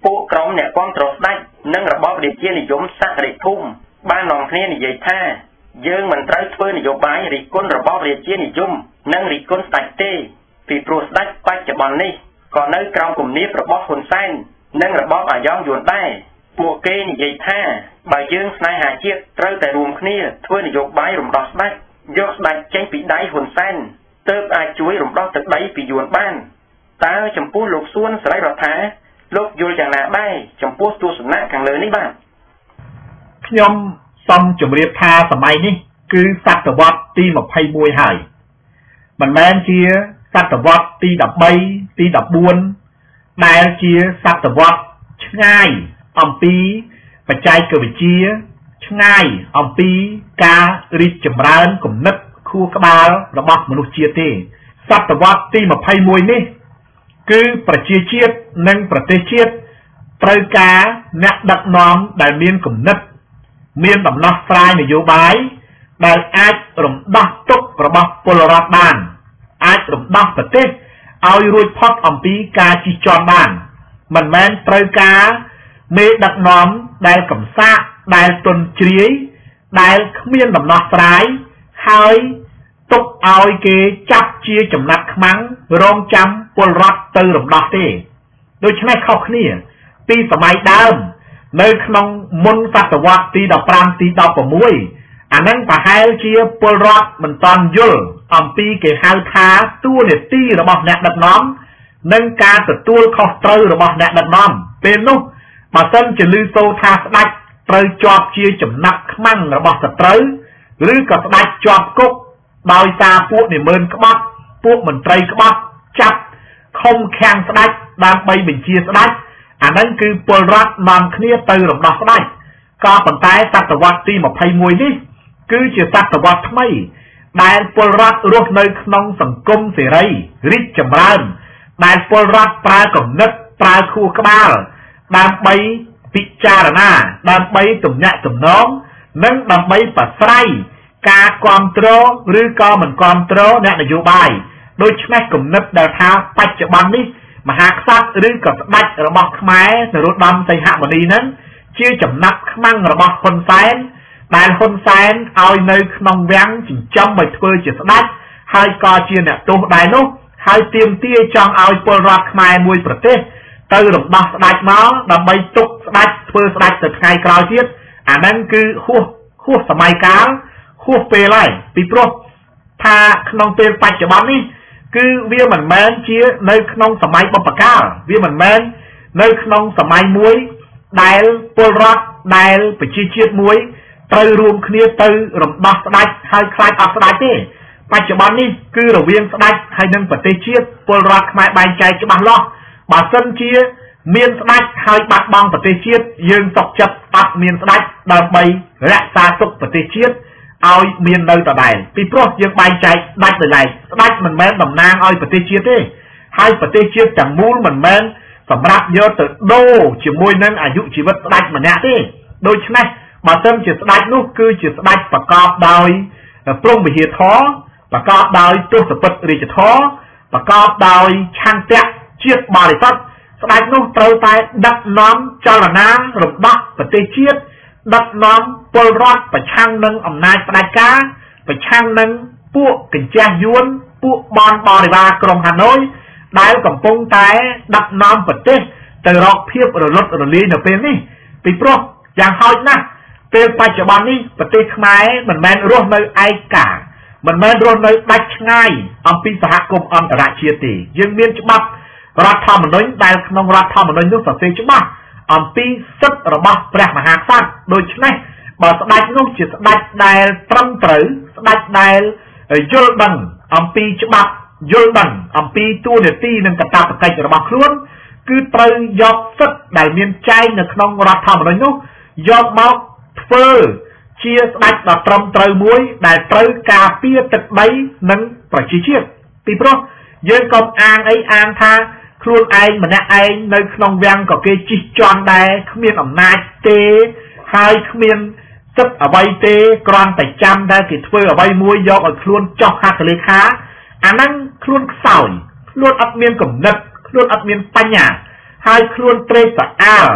ពួកក្រុមអ្នកគាំទ្រស្ដេចនិងរបបរាជានិយមសក្តិភូមិបាននាំគ្នានិយាយថាយើងមិនត្រូវធ្វើនយោបាយរិះគន់របបរាជានិយមនិងរិះគន់ស្ដេចទេពីព្រោះស្ដេចបច្ចុប្បន្ននេះក៏នៅក្រោមគំនាបរបស់ហ៊ុនសែននិងរបបអាយ៉ងយួនដែរពួកគេនិយាយថាបើយើងស្នេហាជាតិត្រូវតែរួមគ្នាធ្វើនយោបាយរំដោះស្ដេចយកស្ដេចចេញពីដៃហ៊ុនសែនទើបអាចជួយរំដោះទឹកដីពីយួនបានតើចំពោះលោកសួនសេរីរដ្ឋាលោកយល់យ៉ាងណាដែរចំពោះទស្សនៈខាងលើនេះបាទខ្ញុំសូមជម្រាបថាសម័យនេះគឺសតវត្សទី21ហើយមិនមែនជាសតវត្សទី13ទី14ដែលជាសតវត្សឆ្ងាយអំពីបច្ចេកវិទ្យាឆ្ងាយអំពីការរីកចម្រើនគំនិតខួរក្បាលរបស់មនុស្សជាតិទេសតវត្សទី21នេះគឺប្រជាជាតិនិងប្រទេសជាតិត្រូវការអ្នកដឹកនាំដែលមានគំនិតមានដំណោះស្រាយនយោបាយដែលអាចរំដោះទុក្ខរបស់ពលរដ្ឋបានអាចរំដោះប្រទេសឲ្យរួចផុតអំពីការជិះជាន់បានមិនមែនត្រូវការមេដឹកនាំដែលកំសាកដែលទន់ជ្រាយដែលគ្មានដំណោះស្រាយហើយទុកឲ្យគេចាប់ជាចំណាត់ខ្មាំងរងចាំពលរដ្ឋទៅរំដោះទេដូច្នេះខុសគ្នាពីសម័យដើមនៅក្នុងមុនសតវត្សទី15ទី16អានឹងប្រហែលជាពលរដ្ឋមិនតាន់យល់អំពីគេហៅថាតួនាទីរបស់អ្នកដឹកនាំនិងការទទួលខុសត្រូវរបស់អ្នកដឹកនាំពេលនោះបើសិនជាឮសូរថាស្ដេចត្រូវជាប់ជាចំណាក់ខ្មាំងរបស់សត្រូវឬក៏ស្ដេចជាប់គុកដោយសារពួកនិមឺនក្បត់ពួកមន្ត្រីក្បត់ចាប់ឃុំឃាំងស្ដេចដើម្បីបញ្ជាស្ដេចអានឹងគឺពលរដ្ឋនាំគ្នាទៅរំដោះស្ដេចក៏ប៉ុន្តែសតវត្សទី21នេះគឺជាសតវត្សថ្មីដែលពលរដ្ឋរស់នៅក្នុងសង្គមសេរីរីកចម្រើនដែលពលរដ្ឋប្រើគំនិតប្រើខួរក្បាលដើម្បីពិចារណាដើម្បីទំនាក់ទំនងនិងដើម្បីប្រស្រ័យការគ្រប់គ្រងឬក៏មិនគ្រប់គ្រងអ្នកនយោបាយដូច្នេះគំនិតដែលថាបច្ចុប្បន្ននេះមហាក្សត្រឬក៏ស្ដេចរបស់ខ្មែរនរោត្តមសីហមុនីនឹងជាចំណាប់ខ្មាំងរបស់ហ៊ុនសែនដែលហ៊ុនសែនឲ្យនៅក្នុងវាំងចិញ្ចឹមឲ្យធ្វើជាស្ដេចហើយក៏ជាអ្នកទោសដែរនោះហើយទាមទារចង់ឲ្យពលរដ្ឋខ្មែរមួយប្រទេសទៅរំដោះស្ដេចមកដើម្បីទុកស្ដេចធ្វើស្ដេចទៅថ្ងៃក្រោយទៀតអាហ្នឹងគឺហួសសម័យកាលហួសពេលហើយពីព្រោះថាក្នុងពេលបច្ចុប្បន្ននេះគឺវាមិនមែនជានៅក្នុងសម័យបុព្វកាលវាមិនមែននៅក្នុងសម័យមួយដែលពលរដ្ឋដែលប្រជាជាតិមួយត្រូវរួមគ្នាទៅរំដោះស្ដេចហើយខ្លាចអត់ស្ដេចទេបច្ចុប្បន្ននេះគឺរវាងស្ដេចហើយនិងប្រទេសជាតិពលរដ្ឋខ្មែរបែងចែកច្បាស់លាស់បើសិនជាមានស្ដេចហើយបាត់បង់ប្រទេសជាតិយើងសុខចិត្តអត់មានស្ដេចដើម្បីរក្សាទុកប្រទេសជាតិឲ្យមាននៅដដែលពីព្រោះយើងបែងចែកដាច់ដោយឡែកស្ដេចមិនមែនតំណាងឲ្យប្រទេសជាតិទេហើយប្រទេសជាតិទាំងមូលមិនមែនសម្រាប់យកទៅដូរជាមួយនឹងអាយុជីវិតស្ដេចម្នាក់ទេដូច្នេះបើសិនជាស្ដេចនោះគឺជាស្ដេចប្រកបដោយព្រហ្មវិហារធម៌ប្រកបដោយទស្សពិតរាជធម៌ប្រកបដោយឆន្ទៈជាតិបរិសុទ្ធស្ដេចនោះត្រូវតែដឹកនាំចលនារំដោះប្រទេសជាតិដឹកនាំពលរដ្ឋប្រឆាំងនឹងអំណាចផ្ដាច់ការប្រឆាំងនឹងពួកកញ្ចេះយួនពួកបនបរិវារក្រុងហាណូយដែលកំពុងតែដឹកនាំប្រទេសទៅរកភាពរលត់រលាយនៅពេលនេះពីព្រោះយ៉ាងហោចណាស់ពេលបច្ចុប្បន្ននេះប្រទេសខ្មែរមិនមែនរស់នៅឯកាមិនមែនរស់នៅដាច់ឆ្ងាយអំពីសហគមន៍អន្តរជាតិទេយើងមានច្បាប់រដ្ឋធម្មនុញ្ញដែលក្នុងរដ្ឋធម្មនុញ្ញនោះសរសេរច្បាស់អំពីសិទ្ធិរបស់ព្រះមហាក្សត្រដូច្នេះបើស្ដេចនោះជាស្ដេចដែលត្រឹមត្រូវស្ដេចដែលយល់ដឹងអំពីច្បាប់យល់ដឹងអំពីតួនាទីនិងកាតព្វកិច្ចរបស់ខ្លួនគឺត្រូវយកសិទ្ធិដែលមានចែងនៅក្នុងរដ្ឋធម្មនុញ្ញនោះយកមកធ្វើជាស្ដេចដ៏ត្រឹមត្រូវមួយដែលត្រូវការពារទឹកដីនិងប្រជាជាតិពីព្រោះយើងកុំអាងអីអាងថាខ្លួនឯងម្នាក់ឯងនៅក្នុងវាំងក៏គេជិះជាន់ដែរគ្មានអំណាចទេហើយគ្មានសិទ្ធិអ្វីទេគ្រាន់តែចាំតែគេធ្វើអ្វីមួយយកឲ្យខ្លួនចោះហត្ថលេខាអាហ្នឹងខ្លួនខ្សោយខ្លួនអត់មានគំនិតខ្លួនអត់មានបញ្ញា hai khuôn trê sạ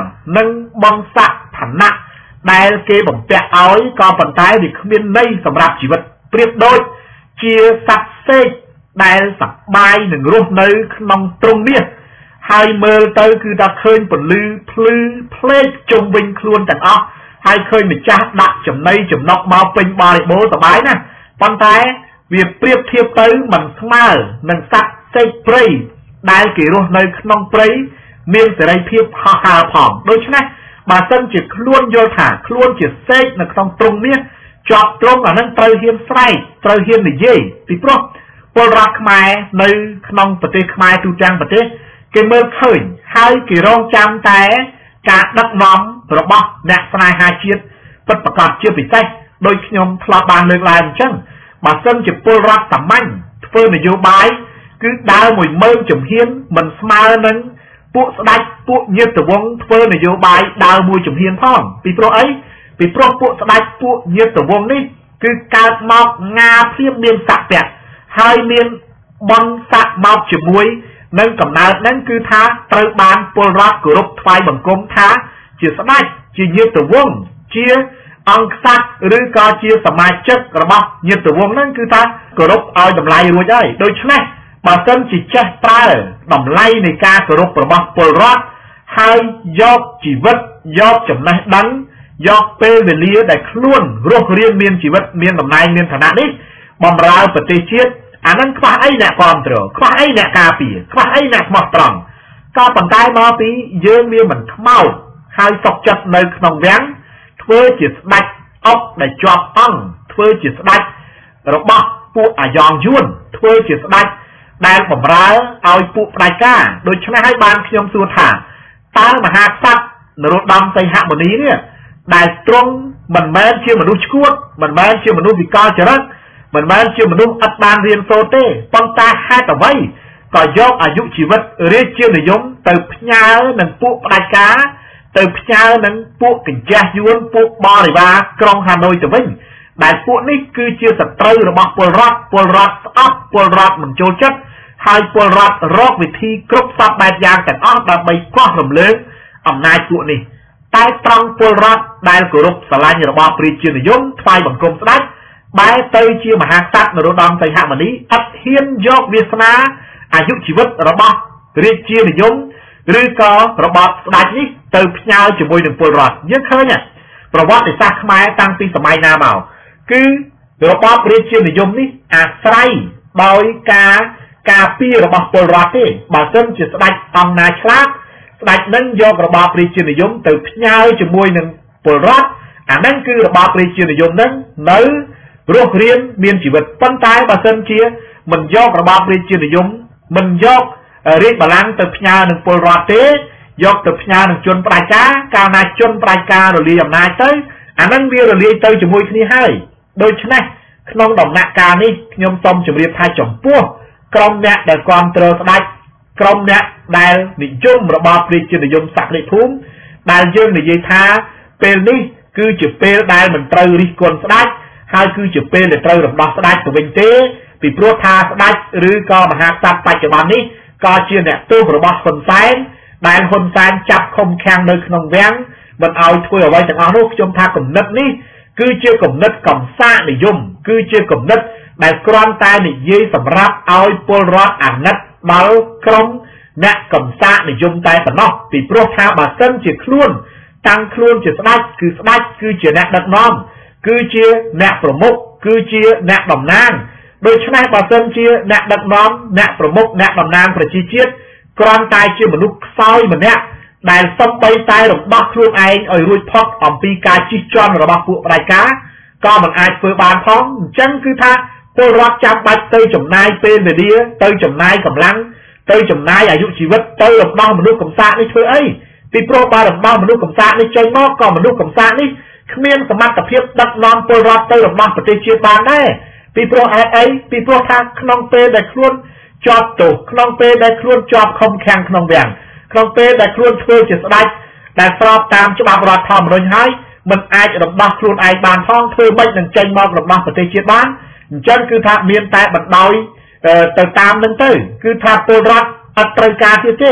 nâng băng sạ thẳng nặng đại kê bằng tẹt ối còn phần tay thì không biên nay sầm rạp chỉ vật priệp đôi chia sạch xê đại sạch bay nâng rốt nơi nông trung niên hai mơ tới cứ ta khơi phần lư plê trung bình khuôn chẳng óc hai khơi mình cha đặt chấm nay chấm nọc bao pin ba để bố tờ bái nè phần tay việc priệp thiệp tới mình smile nâng sạch xê prey đại kỷ rốt nơi nông prey miên sẽ đây thiệp hà phỏng đôi chứ này mà sân chỉ luôn vô thả luôn chỉ xếp là trong trung niên chọn trung ở nâng trời hiên say trời hiên là gì thì pro quân rạc mai nơi nông vật tế mai tu trang vật tế cái mơ khởi hai kỳ rong trăm té cả đất nóng rồi bọc nạc sai hai chiết vậtประกอบ chưa bị say đôi nhóm thọ bàn lược lại chăng mà sân chỉ quân rạc tầm anh phơi mà vô bái cứ đau mùi mơ chùm hiên mình smile nângពួកស្ដេចពួកញាតិវង្សធ្វើនយោបាយដើរមួយជំហានផងពីព្រោះអីពីព្រោះពួកស្ដេចពួកញាតិវង្សនេះគឺកើតមកងាព្រាមមានស័ក្តិៈហើយមានបនស័ក្តិមកជាមួយនឹងកំណើតហ្នឹងគឺថាត្រូវបានពលរដ្ឋគោរពថ្វាយបង្គំថាជាស្ដេចជាញាតិវង្សជាអង្គក្សត្រឬក៏ជាសមាជិករបស់ញាតិវង្សហ្នឹងគឺថាគោរពឲ្យតម្លៃរួចហើយដូច្នេះបើសិនជាចេះប្រើតម្លៃនៃការគោរពរបស់ពលរដ្ឋហើយយកជីវិតយកចំណេះដឹងយកពេលវេលាដែលខ្លួនរស់រានមានជីវិតមានតំណែងមានឋានៈនេះបម្រើប្រទេសជាតិអានឹងខ្វះអីអ្នកគ្រប់គ្រងខ្វះអីអ្នកការពារខ្វះអីអ្នកស្មោះត្រង់ក៏ប៉ុន្តែមកពីយើងមានមិនខ្មោចហើយសុខចិត្តនៅក្នុងវាំងធ្វើជាស្ដេចអុកដែលជាប់អង្គធ្វើជាស្ដេចរបស់ពួកអាយ៉ងយួនធ្វើជាស្ដេចដែលបម្រើឲ្យពួកផ្ដាច់ការដូច្នេះឲ្យបានខ្ញុំសួរថាតើមហាក្សត្រនរោត្តមសីហមុនីនេះដែលទ្រង់មិនមែនជាមនុស្សឈួតមិនមែនជាមនុស្សវិកលចរិតមិនមែនជាមនុស្សអត់បានរៀនសូត្រទេប៉ុន្តែហេតុអ្វីក៏យកអាយុជីវិតរាជានិយមទៅផ្ញើនឹងពួកផ្ដាច់ការទៅផ្ញើនឹងពួកកញ្ចេះយួនពួកបរិវារក្រុងហាណូយទៅវិញដែលពួកនេះគឺជាសត្រូវរបស់ពលរដ្ឋស្អប់ពលរដ្ឋមិនចូលចិត្តហើយពលរដ្ឋរកវិធីគ្រប់សពបែបយ៉ាងទាំងអស់ដើម្បីកោះរំលើងអំណាចពួកនេះតែត្រង់ពលរដ្ឋដែលគោរពស្រឡាញ់របបរាជានិយមថ្វាយបង្គំស្ដេចបែរទៅជាមហាក្សត្រនរោត្តមសីហមុនីអត់ហ៊ានយកវាសនាអាយុជីវិតរបស់រាជានិយមឬក៏របបស្ដេចនេះទៅផ្ញើជាមួយនឹងពលរដ្ឋយើងឃើញប្រវត្តិសាស្ត្រខ្មែរតាំងពីសម័យណាមកគឺរបបរាជានិយមនេះអាស្រ័យដោយការពាររបស់ពលរដ្ឋទេបើសិនជាស្ដេចអង្គណាឆ្លាតស្ដេចនឹងយករបបរាជានិយមទៅផ្ញើជាមួយនឹងពលរដ្ឋអាហ្នឹងគឺរបបរាជានិយមនឹងនៅរស់រានមានជីវិតប៉ុន្តែបើសិនជាមិនយករបបរាជានិយមមិនយករាជបល្ល័ង្កទៅផ្ញើនឹងពលរដ្ឋទេយកទៅផ្ញើនឹងជនផ្ដាច់ការកាលណាជនផ្ដាច់ការរលាយអំណាចទៅអាហ្នឹងវារលាយទៅជាមួយគ្នាហើយដូច្នេះក្នុងដំណាក់កាលនេះខ្ញុំសូមជម្រាបថាចំពោះក្រុមអ្នកដែលគ្រប់គ្រងស្ដេចក្រុមអ្នកដែលនិយមរបបរាជានិយមសក្តិភូមិដែលយើងនិយាយថាពេលនេះគឺជាពេលដែលមិនត្រូវរិះគន់ស្ដេចហើយគឺជាពេលដែលត្រូវរំដោះស្ដេចទៅវិញទេពីព្រោះថាស្ដេចឬក៏មហាក្សត្របច្ចុប្បន្ននេះក៏ជាអ្នកទោសរបស់ហ៊ុនសែនដែលហ៊ុនសែនចាប់ឃុំឃាំងនៅក្នុងវាំងមិនឲ្យធ្វើអ្វីទាំងអស់នោះខ្ញុំថាគំនិតនេះគឺជាគំនិតកំសាកនិយមគឺជាគំនិតដែលគ្រាន់តែនិយាយសម្រាប់ឲ្យពលរដ្ឋអាណិតដល់ក្រុមអ្នកកំសាកនិយមតែប៉ុណ្ណោះពីព្រោះថាបើសិនជាខ្លួនតាំងខ្លួនជាស្ដេចគឺស្ដេចគឺជាអ្នកដឹកនាំគឺជាអ្នកប្រមុខគឺជាអ្នកតំណាងដូច្នេះបើសិនជាអ្នកដឹកនាំអ្នកប្រមុខអ្នកតំណាងប្រជាជាតិគ្រាន់តែជាមនុស្សខ្សោយម្នាក់ដែលសំបីតែរំដោះខ្លួនឯងឲ្យរួចផុតអំពីការជិះជាន់របស់ពួកផ្ដាច់ការក៏មិនអាចធ្វើបានផងអញ្ចឹងគឺថាពលរដ្ឋចាំបាច់ទៅចំណាយពេលវេលាទៅចំណាយកម្លាំងទៅចំណាយអាយុជីវិតទៅរំដោះមនុស្សកំសាកនេះធ្វើអីពីព្រោះបើរំដោះមនុស្សកំសាកនេះចេញមកក៏មនុស្សកំសាកនេះគ្មានសមត្ថភាពដឹកនាំពលរដ្ឋទៅរំដោះប្រទេសជាតិបានដែរពីព្រោះហេតុអីពីព្រោះថាក្នុងពេលដែលខ្លួនជាប់ទោសក្នុងពេលដែលខ្លួនជាប់ឃុំឃាំងក្នុងវាំងក្នុងពេលដែលខ្លួនធ្វើជាស្ដេចដែលស្របតាមច្បាប់រដ្ឋធម្មនុញ្ញហើយមិនអាចរំដោះខ្លួនឯងបានផងធ្វើម៉េចនឹងចេញមករំដោះប្រទេសជាតិបានអញ្ចឹងគឺថាមានតែបណ្ដោយទៅតាមនឹងទៅគឺថាពលរដ្ឋអត់ត្រូវការទៀតទេ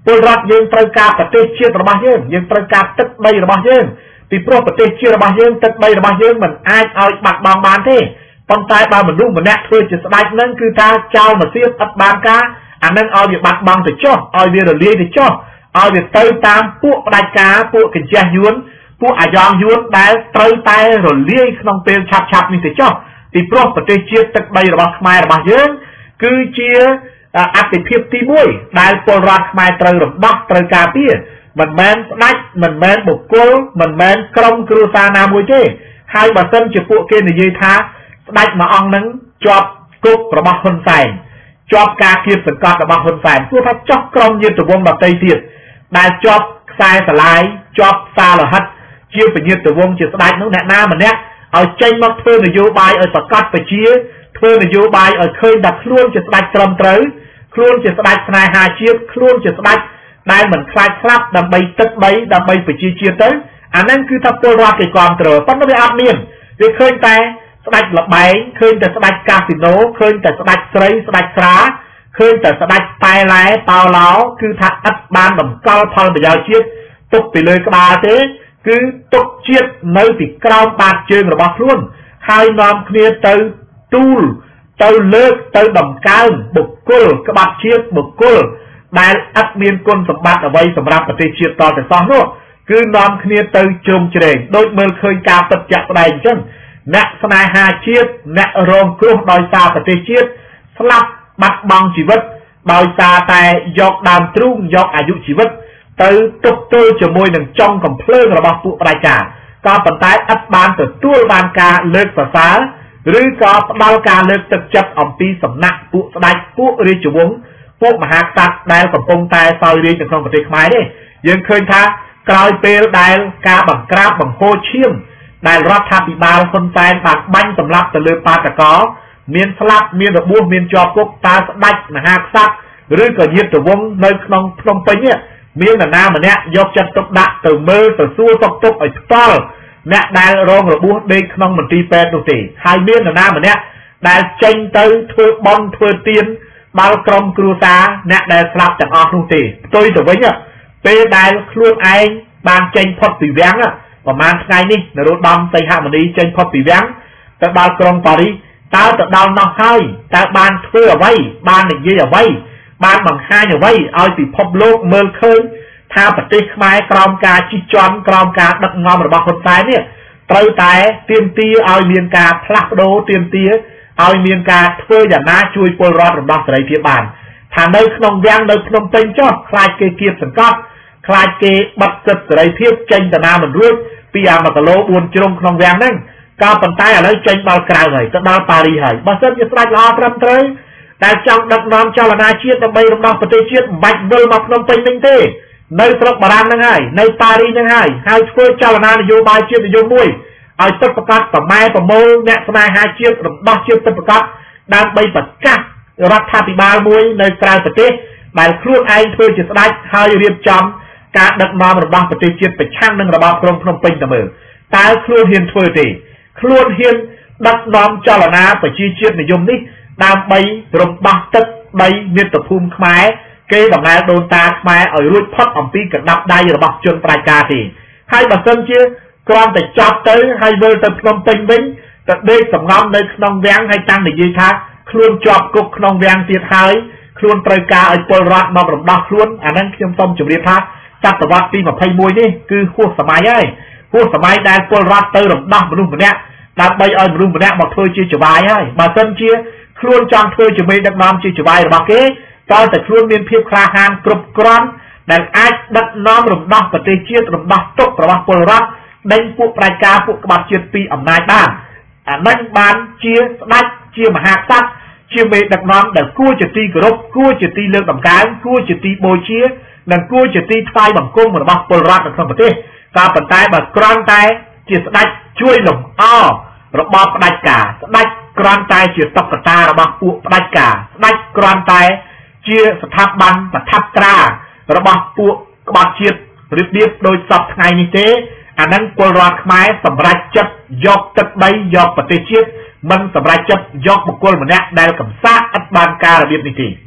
ពលរដ្ឋយើងត្រូវការប្រទេសជាតិរបស់យើងត្រូវការទឹកដីរបស់យើងពីព្រោះប្រទេសជាតិរបស់យើងទឹកដីរបស់យើងមិនអាចឲ្យបាត់បង់បានទេប៉ុន្តែបើមនុស្សម្នាក់ធ្វើជាស្ដេចនឹងគឺថាចោលមកទៀតអត់បានការអានឹងឲ្យវាបាត់បង់ទៅចុះឲ្យវារលាយទៅចុះឲ្យវាទៅតាមពួកផ្ដាច់ការពួកកញ្ចេះយួនពួកអាយ៉ងយួនដែលត្រូវតែរលាយក្នុងពេលឆាប់នេះទៅចុះពីព្រោះប្រទេសជាតិទឹកដីរបស់ខ្មែររបស់យើងគឺជាអត្ថិភាពទី1ដែលពលរដ្ឋខ្មែរត្រូវរំដោះត្រូវការពារមិនមែនស្ដេចមិនមែនបុគ្គលមិនមែនក្រុមគ្រួសារណាមួយទេហើយបើសិនជាពួកគេនិយាយថាស្ដេចមួយអង្គនឹងជាប់គុករបស់ហ៊ុនសែនជាប់ការគៀបសង្កត់របស់ហ៊ុនសែនព្រោះថាចោះក្រុមញាតិវង្សដទៃទៀតដែលជាប់ខ្សែស្រឡាយជាប់សារលហិតជាពញាតិវង្សជាស្ដេចនោះអ្នកណាម្នាក់ឲ្យចេញមកធ្វើនយោបាយឲ្យប្រកាសប្រជាធ្វើនយោបាយឲ្យឃើញថាខ្លួនជាស្ដេចត្រឹមត្រូវខ្លួនជាស្ដេចស្នេហាជាតិខ្លួនជាស្ដេចដែលមិនខ្លាចស្លាប់ដើម្បីទឹកដីដើម្បីប្រជាជាតិទៅអាហ្នឹងគឺថាពលរដ្ឋគេគ្រប់គ្រងប៉ុន្តែវាអត់មានវាឃើញតែស្ដេចលបែងឃើញតែស្ដេចកាស៊ីណូឃើញតែស្ដេចស្រីស្ដេចស្រាឃើញតែស្ដេចតែឡែប៉ោឡោគឺថាឥតបានតម្កល់ផលប្រយោជន៍ជាតិទុកពីលើក្បាលទេគឺទុកជាតិនៅពីក្រោមបាតជើងរបស់ខ្លួនហើយនាំគ្នាទៅទូលទៅលើកទៅតម្កើងបុគ្គលក្បត់ជាតិបុគ្គលដែលអត់មានគុណសម្បត្តិអ្វីសម្រាប់ប្រទេសជាតិតទៅសោះនោះគឺនាំគ្នាទៅជុំជ្រែងដូចមើលឃើញការពិតជាក់ស្ដែងអញ្ចឹងអ្នកស្នេហាជាតិអ្នករងគ្រោះដោយសារប្រទេសជាតិស្លាប់បាត់បង់ជីវិតដោយសារតែយកដើមទ្រូងយកអាយុជីវិតទៅទុកទល់ជាមួយនឹងចុងកំភ្លើងរបស់ពួកផ្ដាច់ការក៏ប៉ុន្តែឥតបានទទួលបានការលើកសរសើរឬក៏ផ្ដល់ការលើកទឹកចិត្តអំពីសំណាក់ពួកស្ដេចពួករាជវង្សពួកមហាក្សត្រដែលកំពុងតែសោយរាជ្យនៅក្នុងប្រទេសខ្មែរនេះយើងឃើញថាក្រោយពេលដែលការបង្ក្រាបបង្ហូរឈាមដែលរដ្ឋាភិបាលហ៊ុនសែនបានបាញ់សម្លាប់ទៅលើបាតកោមានស្លាប់មានរបួសមានជាប់គុកតើស្ដេចមហាក្សត្រឬក៏ញាតិវង្សនៅក្នុងភ្នំពេញនេះមាននរណាម្នាក់យកចិត្តទុកដាក់ទៅមើលទៅសួរសុខទុក្ខឲ្យផ្ទាល់អ្នកដែលរងរបួសដេកក្នុងមន្ទីរពេទ្យនោះទេហើយមាននរណាម្នាក់ដែលចេញទៅធ្វើបន់ធ្វើទានដល់ក្រុមគ្រួសារអ្នកដែលស្លាប់ទាំងអស់នោះទេផ្ទុយទៅវិញពេលដែលខ្លួនឯងបានចេញផុតពីវាំងប្រហែលថ្ងៃនេះនរោត្តមសីហមុនីចេញផុតពីវាំងទៅដល់ក្រុងប៉ារីសតើទៅដល់នោះហើយតើបានធ្វើអ្វីបាននិយាយអ្វីបានបង្ហាញអ្វីឲ្យពិភពលោកមើលឃើញថាប្រទេសខ្មែរក្រោមការជិះជាន់ក្រោមការដឹកនាំរបស់ហ៊ុនសែននេះត្រូវតែទាមទារឲ្យមានការផ្លាស់ប្ដូរទាមទារឲ្យមានការធ្វើយ៉ាងណាជួយពលរដ្ឋរំដោះសេរីភាពបានថានៅក្នុងវាំងនៅភ្នំពេញចុះខ្លាចគេគៀបសង្កត់ខ្លាចគេបិទសិទ្ធិសេរីភាពចេញទៅណាមិនរួចពី1គីឡូ4ជ្រុងក្នុងវាំងហ្នឹងក៏ប៉ុន្តែឥឡូវចេញដល់ក្រៅហើយទៅដល់ប៉ារីសហើយបើសិនជាស្ដេចល្អត្រឹមត្រូវតែចង់ដឹកនាំចលនាជាតិដើម្បីរំដោះប្រទេសជាតិមិនបាច់វិលមកភ្នំពេញវិញទេនៅស្រុកបារាំងហ្នឹងហើយនៅប៉ារីសហ្នឹងហើយធ្វើចលនានយោបាយជាតិនិយមមួយឲ្យទឹកប្រកាសប្រម៉ែប្រមូលអ្នកស្នេហាជាតិរំដោះជាតិទឹកប្រកាសដើម្បីប្រកាសរដ្ឋាភិបាលមួយនៅក្រៅប្រទេសដែលខ្លួនឯងធ្វើជាស្ដេចហើយរៀបចំការដឹកនាំរបស់ប្រទេសជាតិប្រឆាំងនឹងរបបក្រុងភ្នំពេញទៅមើលតើខ្លួនហ៊ានធ្វើទេខ្លួនហ៊ានដឹកនាំចលនាប្រជាជាតិនិយមនេះដើម្បីរំដោះទឹកដីមាតុភូមិខ្មែរគេដំណើរដូនតាខ្មែរឲ្យរួចផុតអំពីកណ្ដាប់ដៃរបស់ជនផ្ដាច់ការទេហើយបើសិនជាគ្រាន់តែចាប់ទៅហើយវិលទៅភ្នំពេញវិញទៅដេកសំងំនៅក្នុងវាំងហើយតាំងនិយាយថាខ្លួនជាប់គុកក្នុងវាំងទៀតហើយខ្លួនត្រូវការឲ្យពលរដ្ឋមករំដោះខ្លួនអាហ្នឹងខ្ញុំសូមជម្រាបថាសតវត្សទី21នេះគឺហួសសម័យហើយហួសសម័យដែលពលរដ្ឋទៅរំដោះមនុស្សម្នាក់ដើម្បីឲ្យមនុស្សម្នាក់មកធ្វើជាចវាយហើយបើសិនជាខ្លួនចង់ធ្វើជាមេដឹកនាំជាចវាយរបស់គេតើតែខ្លួនមានភាពក្លាហានគ្រប់គ្រាន់ដែលអាចដឹកនាំរំដោះប្រទេសជាតិរំដោះទុក្ខរបស់ពលរដ្ឋដេញពួកប្រជាការពួកក្បត់ជាតិពីអំណាចបានអានឹងបានជាស្ដេចជាមហាក្សត្រជាមេដឹកនាំដែលគួរជាទីគោរពគួរជាទីលើកតម្កើងគួរជាទីបូជានិងគួរជាទីថ្វាយបង្គំរបស់ពលរដ្ឋនៅក្នុងប្រទេសក៏ប៉ុន្តែបើគ្រាន់តែជាស្ដេចជួយលំអរបបផ្ដាច់ការស្ដេចគ្រាន់តែជាតុក្កតារបស់ពួកផ្ដាច់ការស្ដេចគ្រាន់តែជាស្ថាប័នប្រថាប់ត្រារបស់ពួកក្បត់ជាតិរបៀបដោយសពថ្ងៃនេះទេអានឹងពលរដ្ឋខ្មែរសម្រេចចិត្តយកទឹកដីយកប្រទេសជាតិមិនសម្រេចចិត្តយកបុគ្គលម្នាក់ដែលកំសាកឥតបានការរបៀបនេះទេ